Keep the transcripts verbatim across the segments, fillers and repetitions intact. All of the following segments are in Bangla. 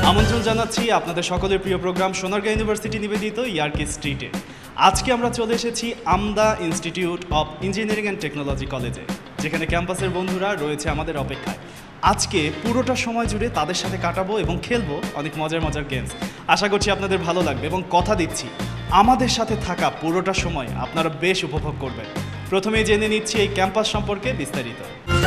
আমন্ত্রণ জানাচ্ছি আপনাদের সকলের প্রিয় প্রোগ্রাম সোনারগাঁ ইউনিভার্সিটি নিবেদিত ইয়ার্কি স্ট্রিটে। আজকে আমরা চলে এসেছি AMDA institute of engineering and technology কলেজে, যেখানে ক্যাম্পাসের বন্ধুরা রয়েছে আমাদের অপেক্ষায়। আজকে পুরোটা সময় জুড়ে তাদের সাথে কাটাবো এবং খেলবো অনেক মজার মজার গেমস। আশা করছি আপনাদের ভালো লাগবে এবং কথা দিচ্ছি আমাদের সাথে থাকা পুরোটা সময় আপনারা বেশ উপভোগ করবেন। প্রথমেই জেনে নিচ্ছি এই ক্যাম্পাস সম্পর্কে বিস্তারিত।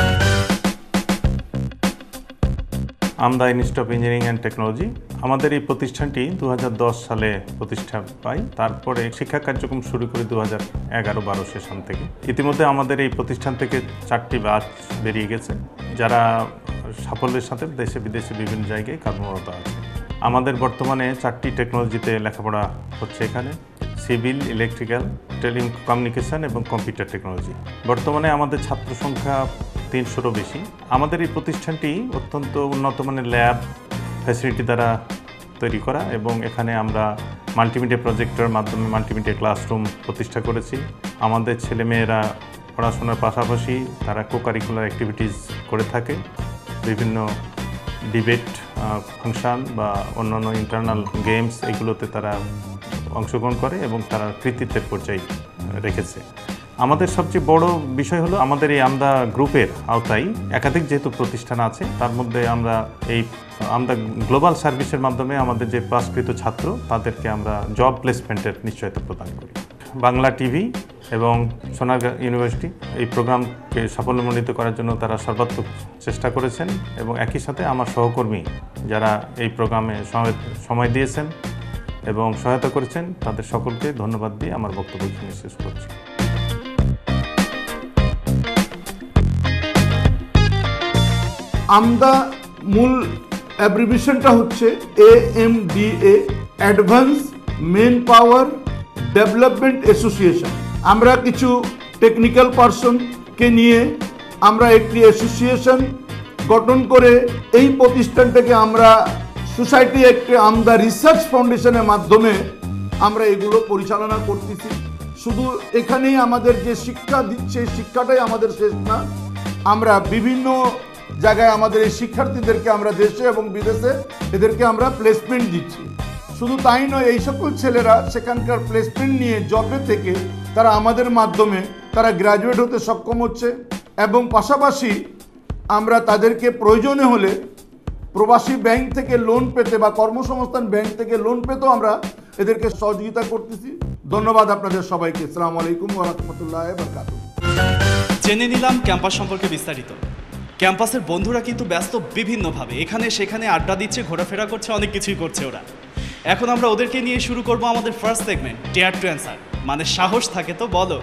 AMDA institute of engineering and technology, আমাদের এই প্রতিষ্ঠানটি দু হাজার দশ সালে প্রতিষ্ঠা পাই। তারপরে শিক্ষা কার্যক্রম শুরু করি দু হাজার এগারো বারো সেশন থেকে। ইতিমধ্যে আমাদের এই প্রতিষ্ঠান থেকে চারটি ব্যাচ বেরিয়ে গেছে, যারা সাফল্যের সাথে দেশে বিদেশে বিভিন্ন জায়গায় কর্মরত আছে। আমাদের বর্তমানে চারটি টেকনোলজিতে লেখাপড়া হচ্ছে এখানে: সিভিল, ইলেকট্রিক্যাল, টেলিকমিউনিকেশন এবং কম্পিউটার টেকনোলজি। বর্তমানে আমাদের ছাত্র সংখ্যা তিনশোরও বেশি। আমাদের এই প্রতিষ্ঠানটি অত্যন্ত উন্নত মানের ল্যাব ফ্যাসিলিটি দ্বারা তৈরি করা, এবং এখানে আমরা মাল্টিমিডিয়া প্রজেক্টের মাধ্যমে মাল্টিমিডিয়া ক্লাসরুম প্রতিষ্ঠা করেছি। আমাদের ছেলেমেয়েরা পড়াশোনার পাশাপাশি তারা কো কারিকুলার অ্যাক্টিভিটিস করে থাকে। বিভিন্ন ডিবেট ফাংশন বা অন্যান্য ইন্টারনাল গেমস, এগুলোতে তারা অংশগ্রহণ করে এবং তারা কৃতিত্বের পর্যায়ে রেখেছে। আমাদের সবচেয়ে বড় বিষয় হলো আমাদের এই আমদা গ্রুপের আওতায় একাধিক যেহেতু প্রতিষ্ঠান আছে, তার মধ্যে আমরা এই আমদা গ্লোবাল সার্ভিসের মাধ্যমে আমাদের যে পাসকৃত ছাত্র তাদেরকে আমরা জব প্লেসমেন্টের নিশ্চয়তা প্রদান করি। বাংলা টিভি এবং সোনারগাঁ ইউনিভার্সিটি এই প্রোগ্রামকে সাফল্যমণ্ডিত করার জন্য তারা সর্বাত্মক চেষ্টা করেছেন, এবং একই সাথে আমার সহকর্মী যারা এই প্রোগ্রামে সময় দিয়েছেন এবং সহায়তা করেছেন, তাদের সকলকে ধন্যবাদ দিয়ে আমার বক্তব্য এখানে শেষ করছি। আমদা মূল অ্যাব্রিভিয়েশনটা হচ্ছে A M D A, advance men power development association. আমরা কিছু টেকনিক্যাল পারসনকে নিয়ে আমরা একটি অ্যাসোসিয়েশন গঠন করে এই প্রতিষ্ঠানটাকে আমরা সোসাইটি একটি আমদা রিসার্চ ফাউন্ডেশনের মাধ্যমে আমরা এগুলো পরিচালনা করতেছি। শুধু এখানেই আমাদের যে শিক্ষা দিচ্ছে শিক্ষাটাই আমাদের শেষ না, আমরা বিভিন্ন জায়গায় আমাদের এই শিক্ষার্থীদেরকে আমরা দেশে এবং বিদেশে এদেরকে আমরা প্লেসমেন্ট দিচ্ছি। শুধু তাই নয়, এই সকল ছেলেরা সেখানকার প্লেসমেন্ট নিয়ে জবে থেকে তারা আমাদের মাধ্যমে তারা গ্র্যাজুয়েট হতে সক্ষম হচ্ছে, এবং পাশাপাশি আমরা তাদেরকে প্রয়োজনে হলে প্রবাসী ব্যাংক থেকে লোন পেতে বা কর্মসংস্থান ব্যাংক থেকে লোন পেতেও আমরা এদেরকে সহযোগিতা করতেছি। ধন্যবাদ আপনাদের সবাইকে। আসসালামু আলাইকুম ওয়া রাহমাতুল্লাহি ওয়া বারাকাতুহু। জেনে নিলাম ক্যাম্পাস সম্পর্কে বিস্তারিত। ক্যাম্পাসের বন্ধুরা কিন্তু ব্যস্ত বিভিন্নভাবে, এখানে সেখানে আড্ডা দিচ্ছে, ঘোরাফেরা করছে, অনেক কিছুই করছে ওরা। এখন আমরা ওদেরকে নিয়ে শুরু করব আমাদের first segment, dare to answer, মানে সাহস থাকে তো বলো।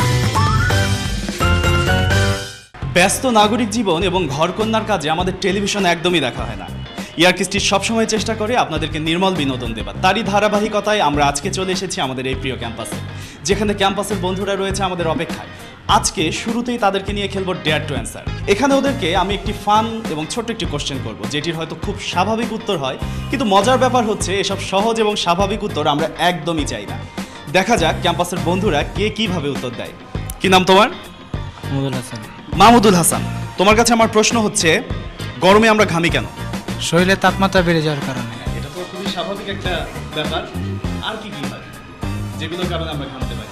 ব্যস্ত নাগরিক জীবন এবং ঘরকন্যার কাজে আমাদের টেলিভিশন একদমই দেখা হয় না। ইয়ার্কি স্ট্রিট সবসময় চেষ্টা করে আপনাদেরকে নির্মল বিনোদন দেবার। তারই ধারাবাহিকতায় আমরা আজকে চলে এসেছি আমাদের এই প্রিয় ক্যাম্পাসে, যেখানে ক্যাম্পাসের বন্ধুরা রয়েছে আমাদের অপেক্ষায়। আজকে শুরুতেই তাদেরকে নিয়ে খেলবো ডেয়ার টু অ্যান্সার। এখানে ওদেরকে আমি একটি ফান এবং ছোট্ট একটি কোশ্চেন করব, যেটির হয়তো খুব স্বাভাবিক উত্তর হয়, কিন্তু মজার ব্যাপার হচ্ছে এসব সহজ এবং স্বাভাবিক উত্তর আমরা একদমই চাই না। দেখা যাক ক্যাম্পাসের বন্ধুরা কে কিভাবে উত্তর দেয়। কি নাম তোমার? মাহমুদুল হাসান। মাহমুদুল হাসান, তোমার কাছে আমার প্রশ্ন হচ্ছে, গরমে আমরা ঘামি কেন? শরীরের তাপমাত্রা বেড়ে যাওয়ার কারণে। এটা তো খুবই স্বাভাবিক একটা ব্যাপার। আর কি কি হয় যেগুলোর কারণে আমরা ঘামতে পারি?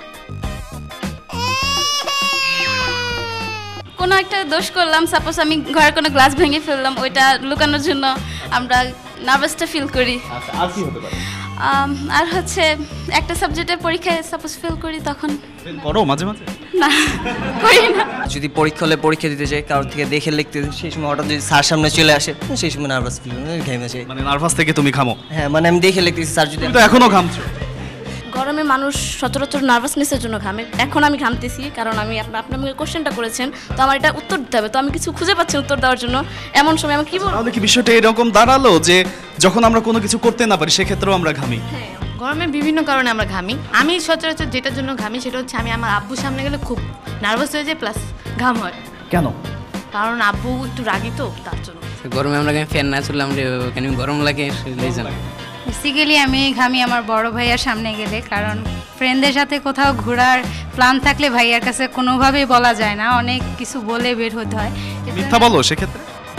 কোনো একটা দোষ করলাম, সাপোজ আমি ঘরের কোনো গ্লাস ভেঙে ফেললাম, ওইটা লুকানোর জন্য আমরা নার্ভাসটা ফিল করি। আচ্ছা, আর কি হতে পারে? আর হচ্ছে একটা সাবজেক্টের পরীক্ষায় সাপোজ ফেল করি, তখন করো মাঝে মাঝে? না, করি না। যদি পরীক্ষা হলে পরীক্ষা দিতে যাই, কারোর থেকে দেখে লিখতে, সেই সময় হঠাৎ যদি স্যার সামনে চলে আসে, সেই সময় নার্ভাস ফিল ঘেমে যায়। মানে নার্ভাস থেকে তুমি ঘামো? হ্যাঁ, মানে আমি দেখে লিখতেছি, স্যার যদি। তুমি তো এখনো ঘামছো। গরমে মানুষ সচরাচর নার্ভাসনেসের জন্য ঘামে। এখন আমি ঘামতেছি কারণ আমি আপনি আমাকে কোশ্চেনটা করেছেন, তো আমার এটা উত্তর দিতে হবে, তো আমি কিছু খুঁজে পাচ্ছি উত্তর দেওয়ার জন্য। এমন সময় আমি কি বলবো? তাহলে কি বিষয়টা এরকম দাঁড়ালো যে যখন আমরা কোনো কিছু করতে না পারি সেক্ষেত্রেও আমরা ঘামি? হ্যাঁ, গরমে বিভিন্ন কারণে আমরা ঘামি। আমি সচরাচর যেটার জন্য ঘামি সেটা হচ্ছে আমি আমার আব্বুর সামনে গেলে খুব নার্ভাস হয়ে যায়, প্লাস ঘাম হয়। কেন? কারণ আব্বু একটু রাগী, তো তার জন্য। গরমে আমরা ফ্যান না চললে আমরা গরম লাগে। বেসিক্যালি আমি ঘামি আমার বড় ভাইয়ার সামনে গেলে, কারণ ফ্রেন্ডদের সাথে কোথাও ঘোরার প্ল্যান থাকলে ভাইয়ার কাছে কোনোভাবেই বলা যায় না, অনেক কিছু বলে বের হতে হয়। মিথ্যা বলো সেক্ষেত্রে?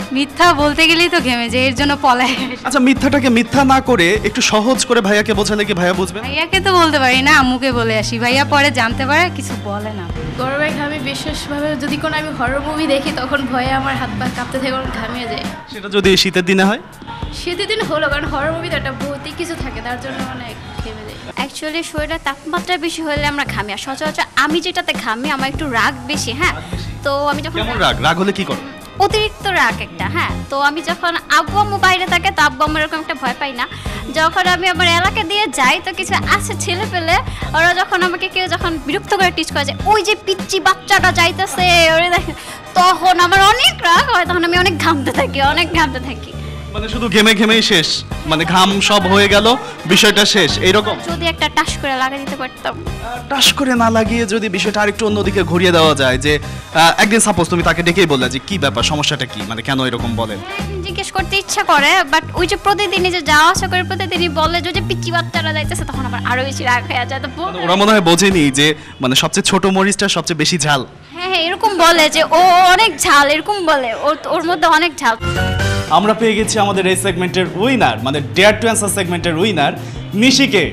মিথ্যা বলতে গেলেই তো ঘেমে যায়, এর জন্য পলায়। আচ্ছা, মিথ্যাটাকে মিথ্যা না করে একটু সহজ করে ভাইয়াকে বোঝালে কি ভাইয়া বুঝবে? ভাইয়াকে তো বলতে পারি না, আম্মুকে বলে আসি, ভাইয়া পরে জানতে পারে, কিছু বলে না। গরমে ঘামি বিশেষভাবে যদি কোনো আমি হরর মুভি দেখি তখন ভয়ে আমার হাত পা কাঁপতে থাকে, আমার ঘামিয়ে যায়। সেটা যদি শীতের দিনে হয়? শীতের দিন হলো, কারণ হরর মুভিতে একটা ভৌতিক কিছু থাকে, তার জন্য অনেক ঘেমে যায়। অ্যাকচুয়ালি শরীরের তাপমাত্রা বেশি হলে আমরা ঘামি, আর সচরাচর আমি যেটাতে ঘামি আমার একটু রাগ বেশি। হ্যাঁ, তো আমি যখন কেমন রাগ? রাগ হলে কি করো? অতিরিক্ত রাগ একটা। হ্যাঁ, তো আমি যখন আব্বু আম্মু বাইরে থাকে তো আব্বু আম্মু এরকম একটা ভয় পাই না। যখন আমি আমার এলাকা দিয়ে যাই তো কিছু আছে ছেলে পেলে, ওরা যখন আমাকে কেউ যখন বিরক্ত করে টিচ করে যায়, ওই যে পিচ্চি বাচ্চাটা যাইতেছে ওরে দেখে, তখন আমার অনেক রাগ হয়, তখন আমি অনেক ঘামতে থাকি, অনেক ঘামতে থাকি। মানে শুধু ঘেমে ঘেমেই শেষ, মানে ঘাম সব হয়ে গেল, বিষয়টা শেষ, এইরকম? যদি একটা টাস করে লাগিয়ে দিতে পারতাম। টাস করে না লাগিয়ে যদি বিষয়টা আরেকটু অন্যদিকে ঘুরিয়ে দেওয়া যায়, যে আহ, একদিন সাপোজ তুমি তাকে ডেকেই বললে যে কি ব্যাপার, সমস্যাটা কি, মানে কেন এরকম বলেন? জিজ্ঞেস করতে ইচ্ছা করে, বাট ওই যে প্রতিদিনই যে যাওয়া আসা করে প্রতিদিনই বলে যে পিচ্চি বাচ্চারা যাইতেছে, তখন আমার আরো বেশি রাগ হয়ে যায়। তো মানে ওরা মনে হয় বোঝেনি যে মানে সবচেয়ে ছোট মরিচটা সবচেয়ে বেশি ঝাল। হ্যাঁ হ্যাঁ, এরকম বলে যে ও অনেক ঝাল, এরকম বলে ওর ওর মধ্যে অনেক ঝাল। আমরা পেয়ে গেছি আমাদের এই সেগমেন্টের উইনার, মানে ডেয়ার টু অ্যান্সার সেগমেন্টের উইনার নিশিকে।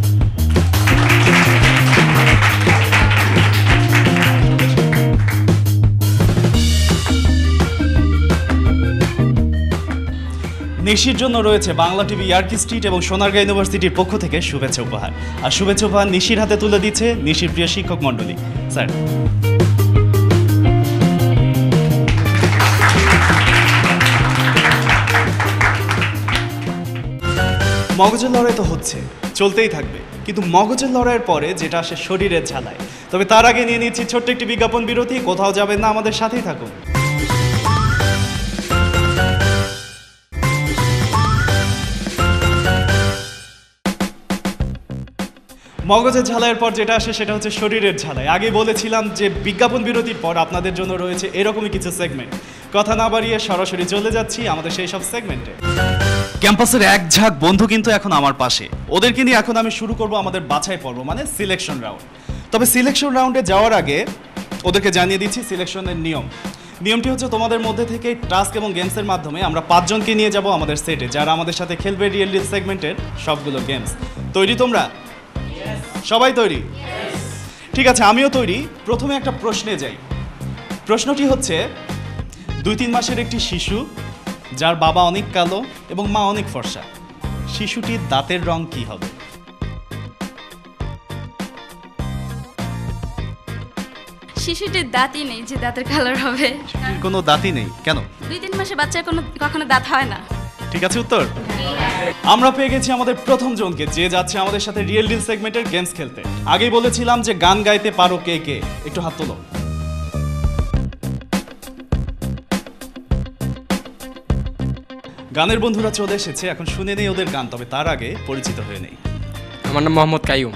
নিশির জন্য রয়েছে বাংলা টিভি ইয়ার্কি স্ট্রিট এবং সোনারগাঁ ইউনিভার্সিটির পক্ষ থেকে শুভেচ্ছা উপহার। আর শুভেচ্ছা উপহার নিশির হাতে তুলে দিচ্ছে নিশির প্রিয় শিক্ষক মণ্ডলী। স্যার, মগজের লড়াই তো হচ্ছে, চলতেই থাকবে, কিন্তু মগজের লড়াইয়ের পরে যেটা আসে শরীরের ঝালাই। তবে তার আগে নিয়ে নিচ্ছি ছোট্ট একটি বিজ্ঞাপন বিরতি। কোথাও যাবেন না, আমাদের সাথেই থাকুন। মগজের ঝালাইয়ের পর যেটা আসে সেটা হচ্ছে শরীরের ঝালাই। আগে বলেছিলাম যে বিজ্ঞাপন বিরতির পর আপনাদের জন্য রয়েছে এরকমই কিছু সেগমেন্ট। কথা না বাড়িয়ে সরাসরি চলে যাচ্ছি আমাদের সেই সব সেগমেন্টে। ক্যাম্পাসের এক ঝাঁক বন্ধু কিন্তু এখন আমার পাশে, ওদেরকে নিয়ে এখন আমি শুরু করব আমাদের বাছাই পর্ব, মানে সিলেকশন রাউন্ড। তবে সিলেকশন রাউন্ডে যাওয়ার আগে ওদেরকে জানিয়ে দিচ্ছি সিলেকশনের নিয়ম। নিয়মটি হচ্ছে তোমাদের মধ্যে থেকে টাস্ক এবং গেমসের মাধ্যমে আমরা পাঁচজনকে নিয়ে যাব আমাদের সেটে, যারা আমাদের সাথে খেলবে রিয়েল রিল সেগমেন্টের সবগুলো গেমস। তৈরি তোমরা? সবাই তৈরি? ঠিক আছে, আমিও তৈরি। প্রথমে একটা প্রশ্নে যাই। প্রশ্নটি হচ্ছে, দুই তিন মাসের একটি শিশু যার বাবা অনেক কালো এবং মা অনেক ফর্সা, শিশুটির দাঁতের রং কি হবে? শিশুটির দাঁতই নেই যে দাঁতের কালার হবে। শিশুটির কোনো দাঁতই নেই, কেন? দুই তিন মাসে বাচ্চার কোনো কখনো দাঁত হয় না। ঠিক আছে উত্তর। আমরা পেয়ে গেছি আমাদের প্রথম জনকে, যে যাচ্ছে আমাদের সাথে রিয়েল ডিল সেগমেন্টের গেমস খেলতে। আগেই বলেছিলাম যে গান গাইতে পারো কে কে, একটু হাত তোলো। গানের বন্ধুরা চলে এসেছে, এখন শুনে নেই ওদের গান। তবে তার আগে পরিচিত হয়ে নেই। আমার নাম মোহাম্মদ কাইয়ুম।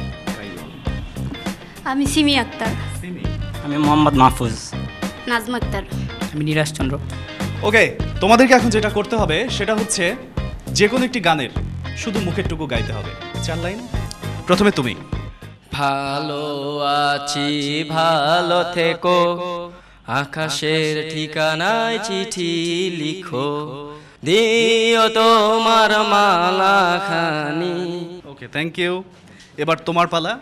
আমি সিমি আক্তার। আমি মোহাম্মদ মাহফুজ। নাজমা আক্তার। আমি নিরাজ চন্দ্র। ওকে, তোমাদেরকে এখন যেটা করতে হবে সেটা হচ্ছে যে কোনো একটি গানের শুধু মুখের টুকু গাইতে হবে, চার লাইন। প্রথমে তুমি। ভালো আছি ভালো থেকো, আকাশের ঠিকানায় চিঠি লিখো, দিও তোমার মালা খানি। Okay, thank you. এবার তোমার পালা।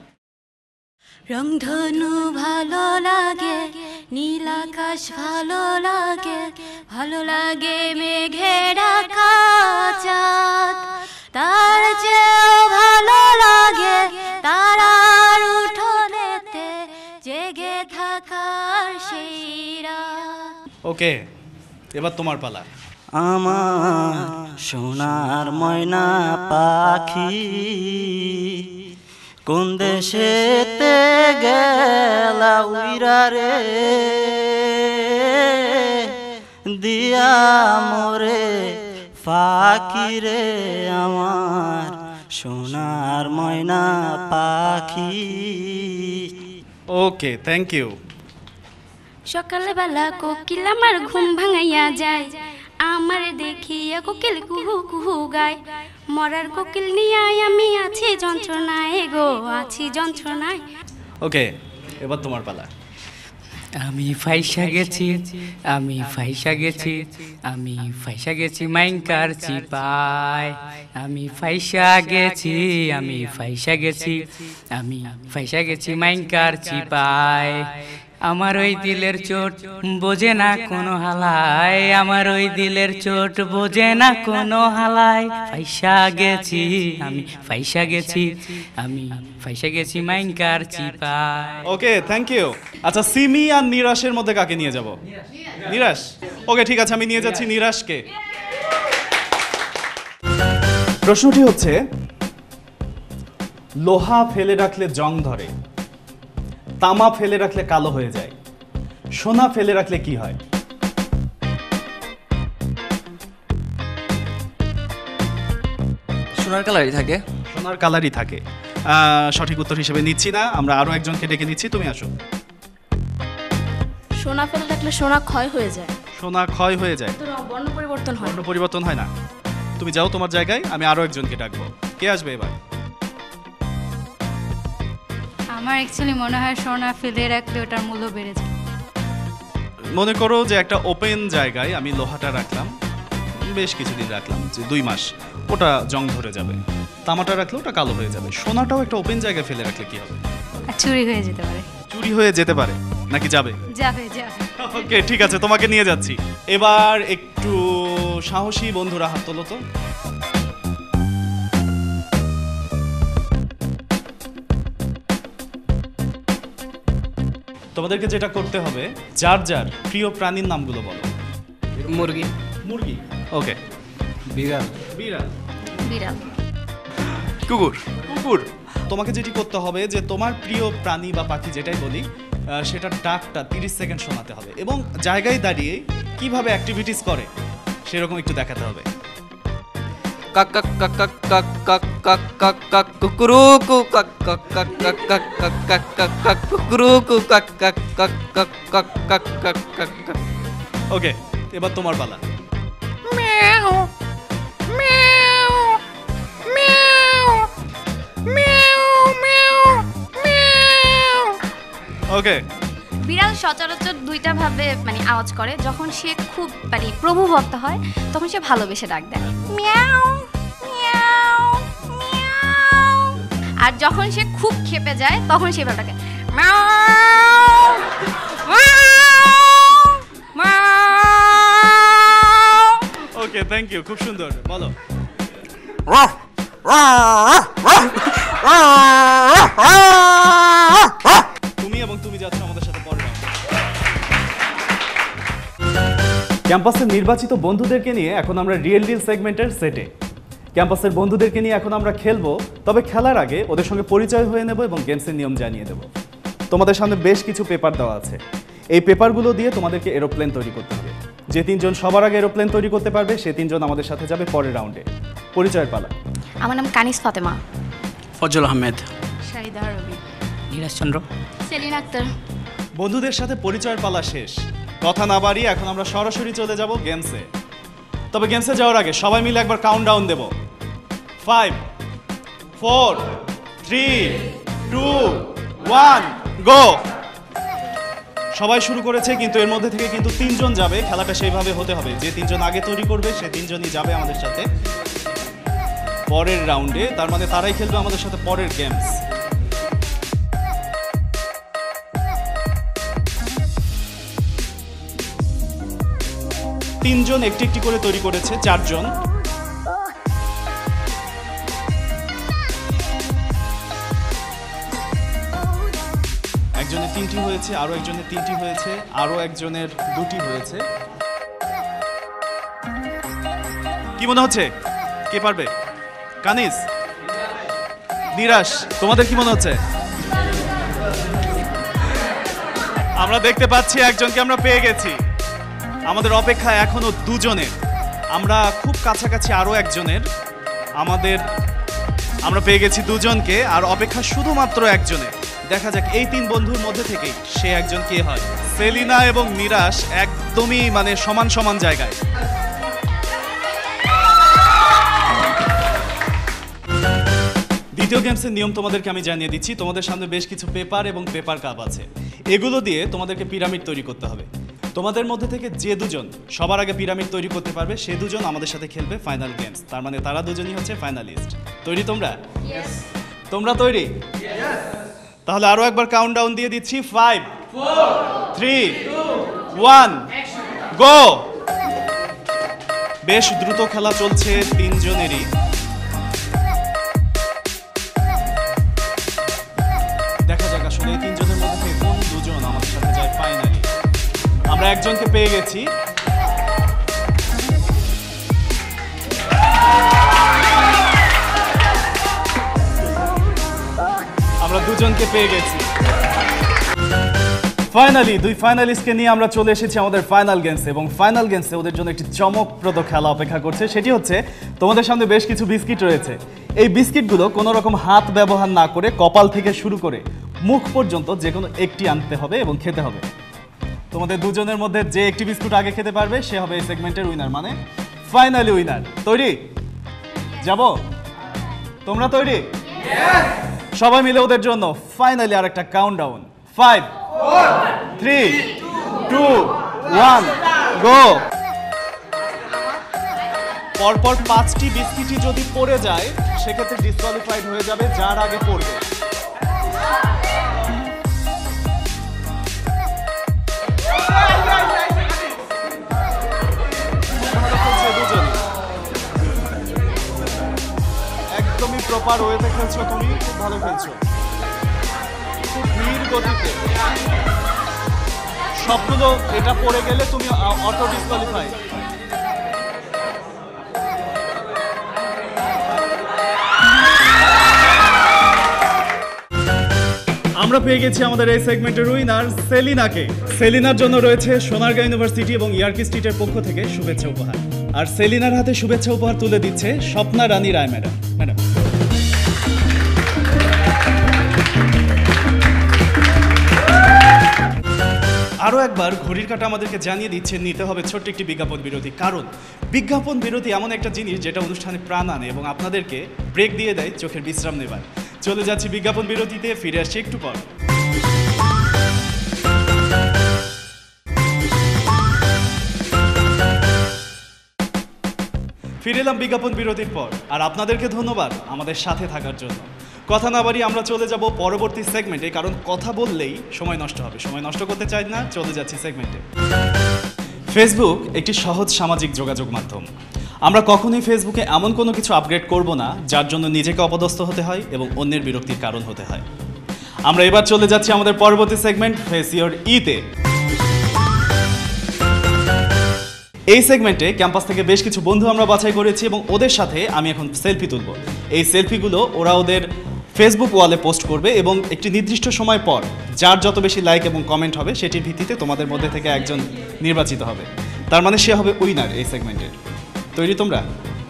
রংধনু ভালো লাগে, নীল আকাশ ভালো লাগে, ভালো লাগে মেঘের আকাশ, তার চেয়েও ভালো লাগে তারার উঠোনেতে জেগে থাকার সেই রাত। ওকে, এবার তোমার পালা। আমার সোনার ময়না পাখি কোন দেশেতে গেলা উইরা রে, দিয়া মোরে ফাঁকি রে আমার সোনার ময়না পাখি। Okay, thank you. সকালবেলা কোকিল আমার ঘুম ভাঙাইয়া যায়, আমার দেখিয়া কোকিল কুহু কুহু গায়, মরার কোকিল নিয়ে আমি আছি যন্ত্রণায় গো, আছি যন্ত্রণায়। ওকে, এবার তোমার পালা। আমি ফাইসা গেছি আমি ফাইসা গেছি আমি ফাইসা গেছি মাইনকার চিপায় আমি ফাইসা গেছি আমি ফাইসা গেছি আমি ফাইসা গেছি মাইনকার চিপায় আমার ওই দিলের চোট বোঝে না কোনো হালায় আমার ওই দিলের চোট বোঝে না কোনো হালায় ফাইসা গেছি আমি ফাইসা গেছি আমি ফাইসা গেছি মাইনকার চিপায়। Okay, thank you. আচ্ছা, সিমি আর নিরাশের মধ্যে কাকে নিয়ে যাব? নিরাশ। ওকে, ঠিক আছে, আমি নিয়ে যাচ্ছি নিরাশকে। প্রশ্নটি হচ্ছে, লোহা ফেলে রাখলে জং ধরে, তামা ফেলে রাখলে কালো হয়ে যায়, সোনা ফেলে রাখলে কি হয়? সোনার কালারই থাকে। সোনার কালারই থাকে। আহ, সঠিক উত্তর হিসেবে নিচ্ছি না, আমরা আরো একজনকে ডেকে নিচ্ছি, তুমি আসো। সোনা ফেলে রাখলে সোনা ক্ষয় হয়ে যায়। সোনা ক্ষয় হয়ে যায়, তো বর্ণ পরিবর্তন হয়। বর্ণ পরিবর্তন হয় না। তুমি যাও তোমার জায়গায়, আমি আরো একজনকে ডাকবো। কে আসবে এবার? আমার অ্যাকচুয়ালি মনে হয় সোনা ফেলে রাখলে ওটার মূল্য বেড়ে যায়। মনে করো যে একটা ওপেন জায়গায় আমি লোহাটা রাখলাম, বেশ কিছুদিন রাখলাম, যে দুই মাস, ওটা জং ধরে যাবে। তামাটা রাখলে ওটা কালো হয়ে যাবে। সোনাটাও একটা ওপেন জায়গায় ফেলে রাখলে কি হবে? আর চুরি হয়ে যেতে পারে। চুরি হয়ে যেতে পারে নাকি যাবে? যাবে যাবে। ওকে, ঠিক আছে, তোমাকে নিয়ে যাচ্ছি। এবার একটু সাহসী বন্ধুরা হাত তোলো তো। তোমাদেরকে যেটা করতে হবে, যার যার প্রিয় প্রাণীর নামগুলো বলো। মুরগি। মুরগি। ওকে। বিড়াল। বিড়াল। বিড়াল। কুকুর। কুকুর। তোমাকে যেটি করতে হবে যে তোমার প্রিয় প্রাণী বা পাখি যেটাই বলি, আহ, সেটার ডাকটা তিরিশ সেকেন্ড শোনাতে হবে এবং জায়গায় দাঁড়িয়ে কিভাবে অ্যাক্টিভিটিস করে সেরকম একটু দেখাতে হবে। কাক কাক কাক কাক কাক কাক কাক কাক কাক কুকুরুকু কাক কাক কাক কাক কাক কাক কাক কাক কাক কুকুরুকু কাক কাক কাক কাক কাক কাক কাক কাক কাক। ওকে, এবার তোমার পালা। মিয়াও মিয়াও মিয়াও মিয়াও মিয়াও মিয়াও। ওকে। বিড়াল সচরাচর দুইটা ভাবে মানে আওয়াজ করে। যখন সে খুব মানে প্রভুভক্ত হয় তখন সে ভালোবেসে ডাক দেয় মিয়াও মিয়াও মিয়াও, আর যখন সে খুব ক্ষেপে যায় তখন সে ভাবে ডাকে মিয়াও মিয়াও। ওকে, থ্যাংক ইউ, খুব সুন্দর। বলো। তুমি এবং তুমি যাচ্ছ আমাদের সাথে পরে। ক্যাম্পাসের নির্বাচিত বন্ধুদেরকে নিয়ে এখন আমরা রিয়েল ডিল সেগমেন্টের সেটে। ক্যাম্পাসের বন্ধুদেরকে নিয়ে এখন আমরা খেলবো, তবে খেলার আগে ওদের সঙ্গে পরিচয় হয়ে নেব এবং গেমসের নিয়ম জানিয়ে দেব। তোমাদের সামনে বেশ কিছু পেপার দেওয়া আছে, এই পেপারগুলো দিয়ে তোমাদেরকে এরোপ্লেন তৈরি করতে হবে। যে তিনজন সবার আগে এরোপ্লেন তৈরি করতে পারবে সে তিনজন আমাদের সাথে যাবে পরের রাউন্ডে। পরিচয়ের পালা। আমার নাম কানিস ফাতেমা। ফজল আহমেদ। শাহিদা রবি। নিরাজ চন্দ্র। সেলিনা আক্তার। বন্ধুদের সাথে পরিচয়ের পালা শেষ, কথা না বাড়িয়ে এখন আমরা সরাসরি চলে যাব গেমসে। তবে গেমসে যাওয়ার আগে সবাই মিলে একবার কাউন্টডাউন দেব। Five, four, three, two, one, go. সবাই শুরু করেছে, কিন্তু এর মধ্যে থেকে কিন্তু তিনজন যাবে। খেলাটা সেইভাবে হতে হবে, যে তিনজন আগে তৈরি করবে সে তিনজনই যাবে আমাদের সাথে পরের রাউন্ডে। তার মানে তারাই খেলবে আমাদের সাথে পরের গেমস। তিনজন একটি একটি করে তৈরি করেছে, চারজন। একজনের তিনটি হয়েছে, আরো একজনের তিনটি হয়েছে, আরো একজনের দুটি হয়েছে। কি মনে হচ্ছে কে পারবে? কানিস, নিরাশ, তোমাদের কি মনে হচ্ছে? আমরা দেখতে পাচ্ছি একজনকে আমরা পেয়ে গেছি। আমাদের অপেক্ষা এখনো দুজনের, আমরা খুব কাছাকাছি আরো একজনের। আমাদের আমরা পেয়ে গেছি দুজনকে, আর অপেক্ষা শুধুমাত্র একজনের। দেখা যাক এই তিন বন্ধুর মধ্যে থেকেই সে একজন কে হয়। সেলিনা এবং নিরাশ একদমই মানে সমান সমান জায়গায়। দ্বিতীয় গেমসের নিয়ম তোমাদেরকে আমি জানিয়ে দিচ্ছি। তোমাদের সামনে বেশ কিছু পেপার এবং পেপার কাপ আছে। এগুলো দিয়ে তোমাদেরকে পিরামিড তৈরি করতে হবে। তোমাদের মধ্যে থেকে যে দুজন সবার আগে পিরামিড তৈরি করতে পারবে সে দুজন আমাদের সাথে খেলবে ফাইনাল গেমস। তার মানে তারা দুজনই হচ্ছে ফাইনালিস্ট। তৈরি তোমরা? তোমরা তৈরি? তাহলে আরো একবার কাউন্টডাউন দিয়ে দিচ্ছি। Five, three, one, go. বেশ দ্রুত খেলা চলছে তিনজনেরই। দেখা যাক আসলে এই তিনজনের মধ্যে থেকে কোন দুজন আমাদের সাথে যায় ফাইনালি। আমরা একজনকে পেয়ে গেছি। আমরা দুজনকে পেয়ে গেছি। ফাইনালি দুই ফাইনালিস্টকে নিয়ে আমরা চলে এসেছি আমাদের ফাইনাল গেমসে, এবং ফাইনাল গেমসে ওদের জন্য একটি চমকপ্রদ খেলা অপেক্ষা করছে। সেটি হচ্ছে তোমাদের সামনে বেশ কিছু বিস্কিট রয়েছে। এই বিস্কিটগুলো কোনো রকম হাত ব্যবহার না করে কপাল থেকে শুরু করে মুখ পর্যন্ত যে কোনো একটি আনতে হবে এবং খেতে হবে। তোমাদের দুজনের মধ্যে যে একটি বিস্কুট আগে খেতে পারবে সে হবে এই সেগমেন্টের উইনার, মানে ফাইনালি উইনার। তৈরি? যাব? তোমরা তৈরি? সবাই মিলে ওদের জন্য ফাইনালি আর একটা countdown. Five, three, two, one, go. পরপর পাঁচটি বিস্কিটই যদি পড়ে যায় সেক্ষেত্রে ডিসকোয়ালিফাইড হয়ে যাবে যার আগে পড়বে। একদমই প্রপার ওয়েতে খেলছো তুমি, খুব ভালো খেলছো, খুব ধীর গতিতে। সবগুলো এটা পড়ে গেলে তুমি অটো ডিসকোয়ালিফাই। আমরা পেয়ে গেছি আমাদের এই সেগমেন্টের উইনার সেলিনাকে। সেলিনার জন্য রয়েছে সোনারগাঁ ইউনিভার্সিটি এবং ইয়ার্কি স্ট্রিটের পক্ষ থেকে শুভেচ্ছা উপহার। আর সেলিনার হাতে শুভেচ্ছা উপহার তুলে দিচ্ছে স্বপ্না রানী রায় ম্যাডাম। ম্যাডাম আরও একবার ঘড়ির কাঁটা আমাদেরকে জানিয়ে দিচ্ছে নিতে হবে ছোট্ট একটি বিজ্ঞাপন বিরতি। কারণ বিজ্ঞাপন বিরতি এমন একটা জিনিস যেটা অনুষ্ঠানে প্রাণ আনে এবং আপনাদেরকে ব্রেক দিয়ে দেয় চোখের বিশ্রাম নেবার। চলে যাচ্ছি বিজ্ঞাপন বিরতিতে, ফিরে আসছি একটু পর। ফিরে এলাম বিজ্ঞাপন বিরতির পর, আর আপনাদেরকে ধন্যবাদ আমাদের সাথে থাকার জন্য। কথা না বাড়িয়ে আমরা চলে যাব পরবর্তী সেগমেন্টে, কারণ কথা বললেই সময় নষ্ট হবে। সময় নষ্ট করতে চাই না, চলে যাচ্ছি সেগমেন্টে। ফেসবুক একটি সহজ সামাজিক যোগাযোগ মাধ্যম। আমরা কখনোই ফেসবুকে এমন কোনো কিছু আপগ্রেড করব না যার জন্য নিজেকে অপদস্থ হতে হয় এবং অন্যের বিরক্তির কারণ হতে হয়। আমরা এবার চলে যাচ্ছি আমাদের পরবর্তী সেগমেন্ট ফেস ইওর ইতে। এই সেগমেন্টে ক্যাম্পাস থেকে বেশ কিছু বন্ধু আমরা বাছাই করেছি এবং ওদের সাথে আমি এখন সেলফি তুলব। এই সেলফিগুলো ওরা ওদের ফেসবুক ওয়ালে পোস্ট করবে এবং একটি নির্দিষ্ট সময় পর যার যত বেশি লাইক এবং কমেন্ট হবে সেটির ভিত্তিতে তোমাদের মধ্যে থেকে একজন নির্বাচিত হবে। তার মানে সে হবে উইনার এই সেগমেন্টের। তৈরি তোমরা?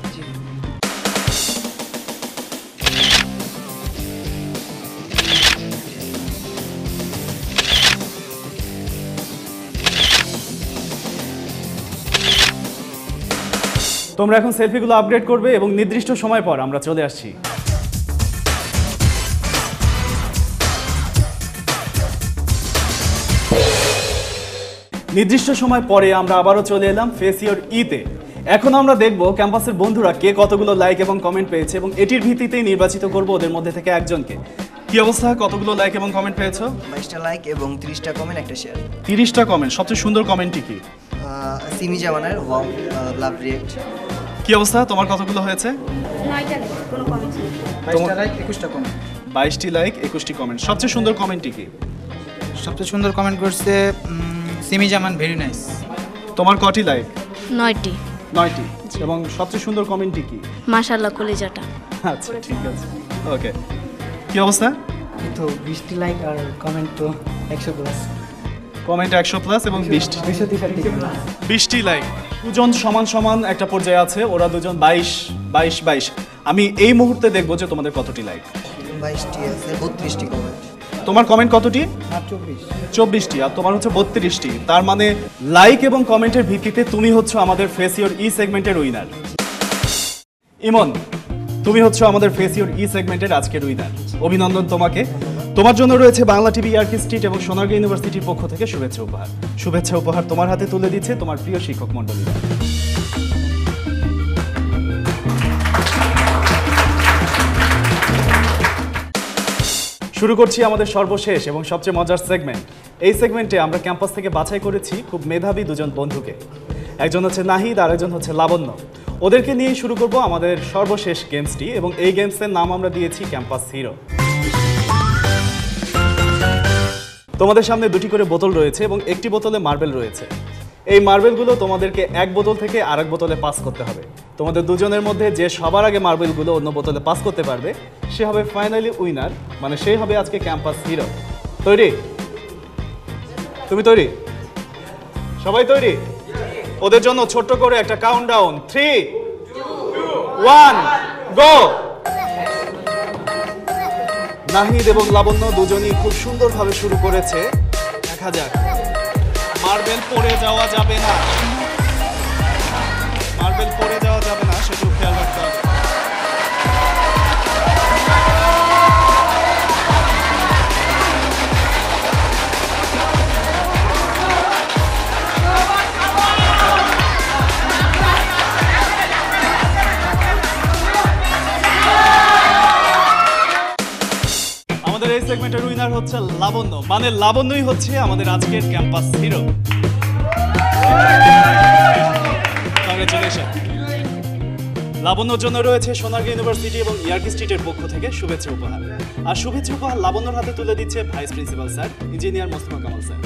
তোমরা এখন সেলফিগুলো আপডেট করবে এবং নির্দিষ্ট সময় পর আমরা চলে আসছি। নির্দিষ্ট সময় পরে আমরা আবারও চলে এলাম ফেস ইওর ইতে। এখন আমরা দেখব ক্যাম্পাসের বন্ধুরা কে কতগুলো লাইক এবং কমেন্ট পেয়েছে এবং এটির ভিত্তিতেই নির্বাচিত করব ওদের মধ্যে থেকে একজনকে। কি অবস্থা, কতগুলো লাইক এবং কমেন্ট পেয়েছো? বাইশটা লাইক এবং তিরিশটা কমেন্ট, একটা শেয়ার। তিরিশটা কমেন্ট। সবচেয়ে সুন্দর কমেন্টটি কি? সিমি জামানের ওয়াও লাভ রিয়েক্ট। কি অবস্থা, তোমার কতগুলো হয়েছে? নয়টা লাইক, কোনো কমেন্ট নেই। বাইশটা লাইক, একুশটা কমেন্ট। বাইশটি লাইক, একুশটি কমেন্ট। সবচেয়ে সুন্দর কমেন্টটি কি? সবচেয়ে সুন্দর কমেন্ট করছে সিমি জামান, ভেরি নাইস। তোমার কটি লাইক? নয়টি। নয়টি। এবং সবচেয়ে সুন্দর কমেন্টটি কি? মাশাআল্লাহ কলিজাটা। আচ্ছা ঠিক আছে, ওকে। কি অবস্থা? তো বিশটি লাইক আর কমেন্ট তো একশো প্লাস। কমেন্ট একশো প্লাস এবং বিশটি দুইশো তেষট্টি বিশটি লাইক। দুজন সমান সমান একটা পর্যায়ে আছে, ওরা দুজন বাইশ বাইশ বাইশ। আমি এই মুহূর্তে দেখবো যে তোমাদের কতটি লাইক। বাইশটি আছে, বত্রিশটি কমেন্ট। তোমার কমেন্ট কতটি? চব্বিশ চব্বিশটি। আর তোমার হচ্ছে বত্রিশটি। তার মানে লাইক এবং কমেন্টের ভিত্তিতে তুমি হচ্ছে আমাদের ফেস ইওর ই সেগমেন্টের উইনার। ইমন, তুমি হচ্ছে আমাদের ফেস ইওর ই সেগমেন্টের আজকের উইনার। অভিনন্দন তোমাকে। তোমার জন্য রয়েছে বাংলা টিভি ইয়ার্কি স্ট্রিট এবং সোনারগাঁ ইউনিভার্সিটির পক্ষ থেকে শুভেচ্ছা উপহার। শুভেচ্ছা উপহার তোমার হাতে তুলে দিচ্ছে তোমার প্রিয় শিক্ষক মণ্ডলীরা। শুরু করছি আমাদের সর্বশেষ এবং সবচেয়ে মজার সেগমেন্ট। এই সেগমেন্টে আমরা ক্যাম্পাস থেকে বাছাই করেছি খুব মেধাবী দুজন বন্ধুকে। একজন হচ্ছে নাহিদ আর একজন হচ্ছে লাবণ্য। ওদেরকে নিয়েই শুরু করব আমাদের সর্বশেষ গেমসটি এবং এই গেমসের নাম আমরা দিয়েছি ক্যাম্পাস হিরো। তোমাদের সামনে দুটি করে বোতল রয়েছে এবং একটি বোতলে মার্বেল রয়েছে। এই মার্বেলগুলো তোমাদেরকে এক বোতল থেকে আরেক বোতলে পাস করতে হবে। তোমাদের দুজনের মধ্যে যে সবার আগে মার্বেলগুলো অন্য বোতলে পাস করতে পারবে সে হবে ফাইনালি উইনার, মানে সেই হবে আজকে ক্যাম্পাস হিরো। তৈরি? তুমি তৈরি? সবাই তৈরি? ওদের জন্য ছোট্ট করে একটা countdown, three one go. Nahid এবং লাবণ্য দুজনই খুব সুন্দরভাবে শুরু করেছে। দেখা যাক, মার্বেল পড়ে যাওয়া যাবে না, মার্বেল পড়ে যাওয়া যাবে না, সেটু খেয়াল রাখতে হবে। আমাদের এই সেগমেন্টের উইনার হচ্ছে লাবণ্য, মানে লাবণ্যই হচ্ছে আমাদের আজকের ক্যাম্পাস হিরো। কংগ্রেচুলেশন। লাবণ্যর জন্য রয়েছে সোনারগাঁ ইউনিভার্সিটি এবং ইয়ার্কি স্ট্রিটের পক্ষ থেকে শুভেচ্ছা উপহার। আর শুভেচ্ছা উপহার লাবণ্যর হাতে তুলে দিচ্ছে vice principal sir, engineer Mostafa Kamal sir.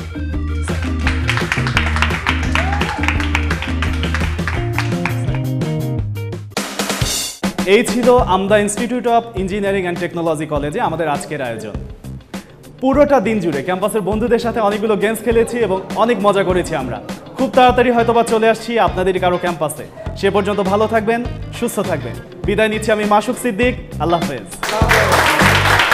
এই ছিল Amda institute of engineering and technology কলেজে আমাদের আজকের আয়োজন। পুরোটা দিন জুড়ে ক্যাম্পাসের বন্ধুদের সাথে অনেকগুলো গেমস খেলেছি এবং অনেক মজা করেছি আমরা। খুব তাড়াতাড়ি হয়তোবা চলে আসছি আপনাদের কারো ক্যাম্পাসে। সে পর্যন্ত ভালো থাকবেন, সুস্থ থাকবেন। বিদায় নিচ্ছি আমি মাসুক, সিদ্দিক। আল্লাহ হাফেজ।